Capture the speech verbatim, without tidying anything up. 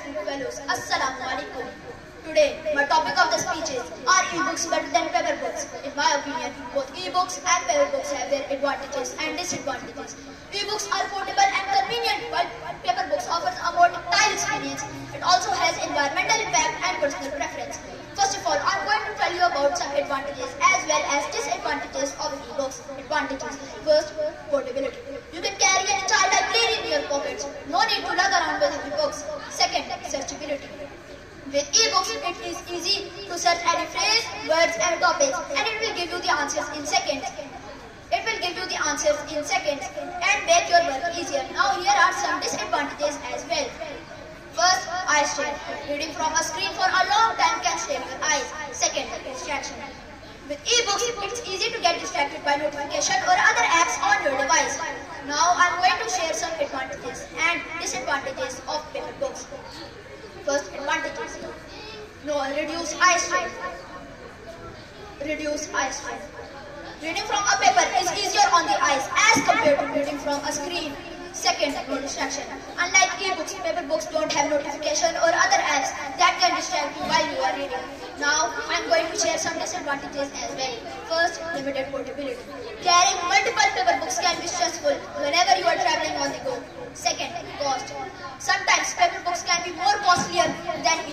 school fellows, Assalamu alaikum. Today, my topic of the speech is, are e-books better than paper books? In my opinion, both e-books and paper books have their advantages and disadvantages. E-books are portable and convenient, while paper books offers a more tactile experience. It also has environmental impact and personal preference. First of all, I'm going to tell you about some advantages as well as disadvantages of e-books. Advantages. First, portability. You can carry an entire library in your pockets. No need to lug around with heavy books. Second, searchability. With e-books, it is easy to search any phrase, words and topics, and it will give you the answers in seconds. It will give you the answers in seconds and make your work easier. Now here are some disadvantages as well. First, eye strain. Reading from a screen for a long time can strain your eyes. Second, distraction. With e-books, it's easy to get distracted by notification or other apps on your device. Now I'm going to share some advantages and disadvantages of paper books. First, advantages. No, reduce eye strain. Reduce eye strain. Reading from a paper is easier on the eyes as compared to reading from a screen. Second, no distraction. Unlike e-books, paper books don't have notification or other apps that can distract you while you are reading. Now, I'm going to share some disadvantages as well. First, limited portability. Carrying multiple paper books can be stressful whenever you are traveling on the go. Second, cost. Sometimes paper books can be more costlier than